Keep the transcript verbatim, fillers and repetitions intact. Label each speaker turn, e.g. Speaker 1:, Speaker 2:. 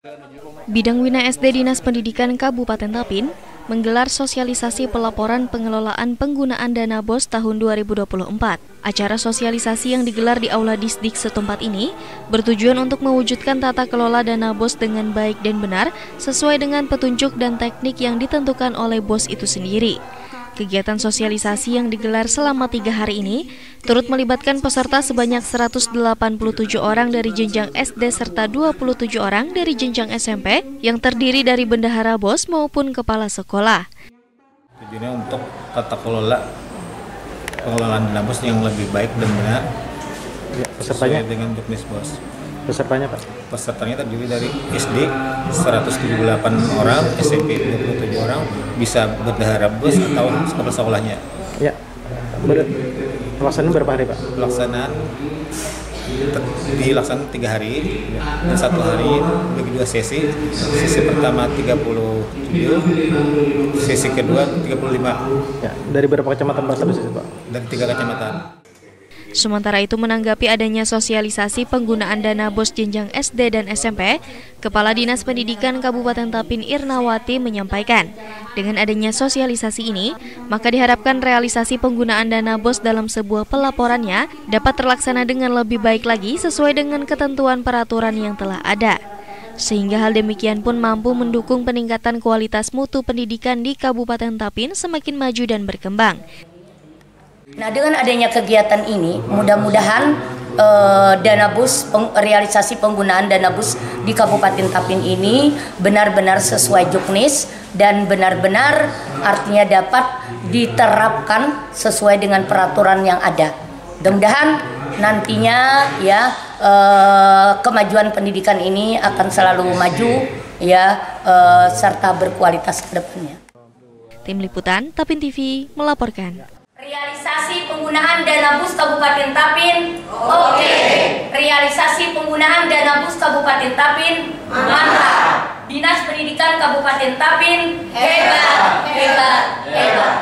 Speaker 1: Bidang Wina S D Dinas Pendidikan Kabupaten Tapin menggelar sosialisasi pelaporan pengelolaan penggunaan dana B O S tahun dua ribu dua puluh empat. Acara sosialisasi yang digelar di Aula Disdik setempat ini bertujuan untuk mewujudkan tata kelola dana B O S dengan baik dan benar sesuai dengan petunjuk dan teknik yang ditentukan oleh B O S itu sendiri. Kegiatan sosialisasi yang digelar selama tiga hari ini turut melibatkan peserta sebanyak seratus delapan puluh tujuh orang dari jenjang S D serta dua puluh tujuh orang dari jenjang S M P yang terdiri dari bendahara B O S maupun kepala sekolah.
Speaker 2: Tujuannya untuk tata kelola pengelolaan dana B O S yang lebih baik dan benar
Speaker 3: ya, pesertanya
Speaker 2: dengan juknis B O S.
Speaker 3: Pesertanya Pak?
Speaker 2: Pesertanya terdiri dari S D seratus tujuh puluh delapan orang, S M P dua puluh tujuh orang, bisa bendahara B O S atau kepala sekolahnya.
Speaker 3: Ya. Ber pelaksanaan berapa hari Pak?
Speaker 2: Pelaksanaan dilaksanakan tiga hari dan satu hari bagi dua sesi. Sesi pertama tiga puluh tujuh, sesi kedua tiga puluh lima.
Speaker 3: Ya, dari berapa kecamatan Pak satu sesi Pak?
Speaker 2: Dari tiga kecamatan.
Speaker 1: Sementara itu menanggapi adanya sosialisasi penggunaan dana B O S jenjang S D dan S M P, Kepala Dinas Pendidikan Kabupaten Tapin Irnawati menyampaikan, dengan adanya sosialisasi ini, maka diharapkan realisasi penggunaan dana B O S dalam sebuah pelaporannya dapat terlaksana dengan lebih baik lagi sesuai dengan ketentuan peraturan yang telah ada. Sehingga hal demikian pun mampu mendukung peningkatan kualitas mutu pendidikan di Kabupaten Tapin semakin maju dan berkembang.
Speaker 4: Nah, dengan adanya kegiatan ini, mudah-mudahan eh, dana B O S, peng, realisasi penggunaan dana B O S di Kabupaten Tapin ini benar-benar sesuai juknis dan benar-benar artinya dapat diterapkan sesuai dengan peraturan yang ada. Mudah-mudahan nantinya ya eh, kemajuan pendidikan ini akan selalu maju ya eh, serta berkualitas ke depannya.
Speaker 1: Tim Liputan Tapin T V melaporkan.
Speaker 4: Realisasi penggunaan dana B O S Kabupaten Tapin, oke. Okay. Realisasi penggunaan dana B O S Kabupaten Tapin, mantap. Dinas Pendidikan Kabupaten Tapin, hebat, hebat, hebat.